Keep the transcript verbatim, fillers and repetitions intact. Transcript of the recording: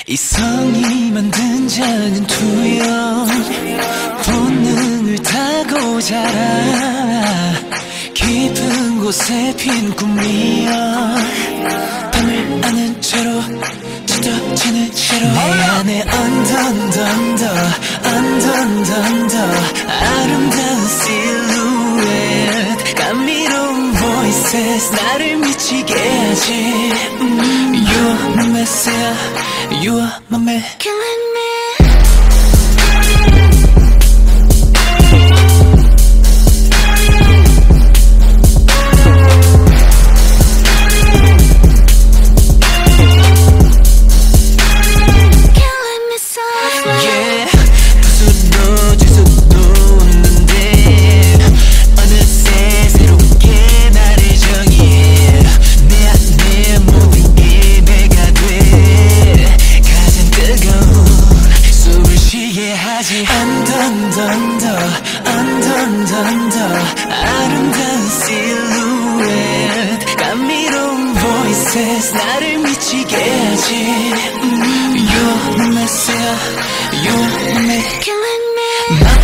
이성이 만든 자는 투영 본능을 타고 자라 깊은 곳에 핀 꿈이여 밤을 아는 채로 짙어지는 채로 내 안에 언더 언더 언더 언더 언더 언더 아름다운 실루엣 감미로운 voices 나를 미치게 하지 음, You're my messiah You are my man Killing me 언더 언더 언더 언더 아름다운 실루엣 감미로운 voices 나를 미치게 하지 음, You're my messiah You're my man Killing me